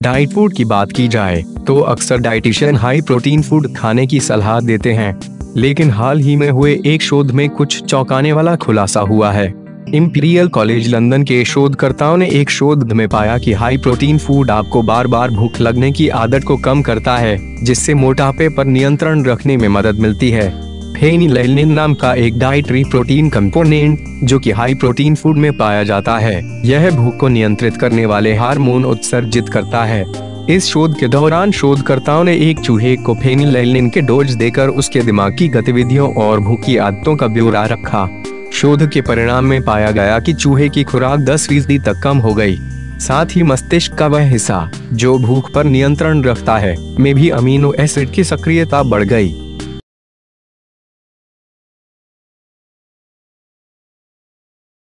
Diet food की बात की जाए तो अक्सर डाइटिशियन हाई प्रोटीन फूड खाने की सलाह देते हैं, लेकिन हाल ही में हुए एक शोध में कुछ चौंकाने वाला खुलासा हुआ है। इंपीरियल कॉलेज लंदन के शोधकर्ताओं ने एक शोध में पाया कि हाई प्रोटीन फूड आपको बार बार भूख लगने की आदत को कम करता है, जिससे मोटापे पर नियंत्रण रखने में मदद मिलती है। फेनिलैलनिन नाम का एक डाइटरी प्रोटीन कंपोनेंट जो कि हाई प्रोटीन फूड में पाया जाता है, यह भूख को नियंत्रित करने वाले हार्मोन उत्सर्जित करता है। इस शोध के दौरान शोधकर्ताओं ने एक चूहे को फेनिलैलनिन के डोज देकर उसके दिमाग की गतिविधियों और भूख की आदतों का ब्यौरा रखा। शोध के परिणाम में पाया गया कि चूहे की खुराक 10% तक कम हो गई। साथ ही मस्तिष्क का वह हिस्सा जो भूख पर नियंत्रण रखता है, में भी अमीनो एसिड की सक्रियता बढ़ गई।